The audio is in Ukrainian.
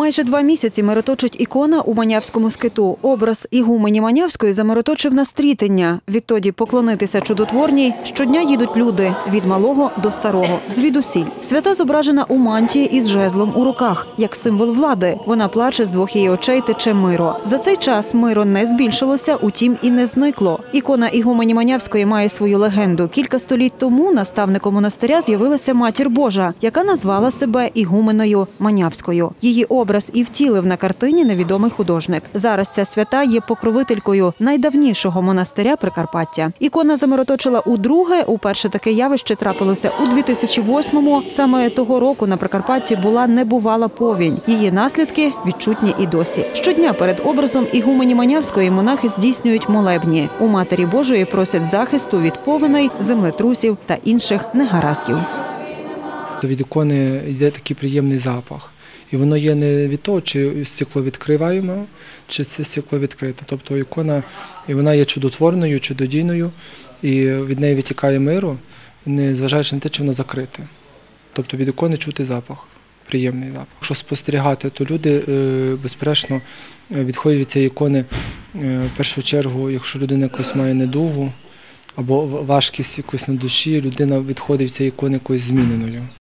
Майже 2 місяці мироточить ікона у Манявському скиту. Образ ігумені Манявської замироточив на Стрітення. Відтоді поклонитися чудотворній щодня їдуть люди – від малого до старого, звідусіль. Свята зображена у мантії із жезлом у руках, як символ влади. Вона плаче, з двох її очей тече миро. За цей час миро не збільшилося, утім і не зникло. Ікона ігумені Манявської має свою легенду. Кілька століть тому наставником монастиря з'явилася Матір Божа, яка назвала себе ігуменою Манявською. Її образ і втілив на картині невідомий художник. Зараз ця свята є покровителькою найдавнішого монастиря Прикарпаття. Ікона замироточила удруге. Уперше таке явище трапилося у 2008-му. Саме того року на Прикарпатті була небувала повінь. Її наслідки відчутні і досі. Щодня перед образом ігумені Манявської монахи здійснюють молебні. У Матері Божої просять захисту від повеней, землетрусів та інших негараздів. Від ікони йде такий приємний запах. І воно є не від того, чи стекло відкриваємо, чи це стекло відкрите. Тобто ікона, і вона є чудотворною, чудодійною, і від неї витікає миро, незважаючи на те, чи вона закрита. Тобто від ікони чути запах, приємний запах. Якщо спостерігати, то люди, безперечно, відходять від цієї ікони в першу чергу, якщо людина якось має недугу, або важкість якусь на душі, людина відходить від цієї ікони якоюсь зміненою.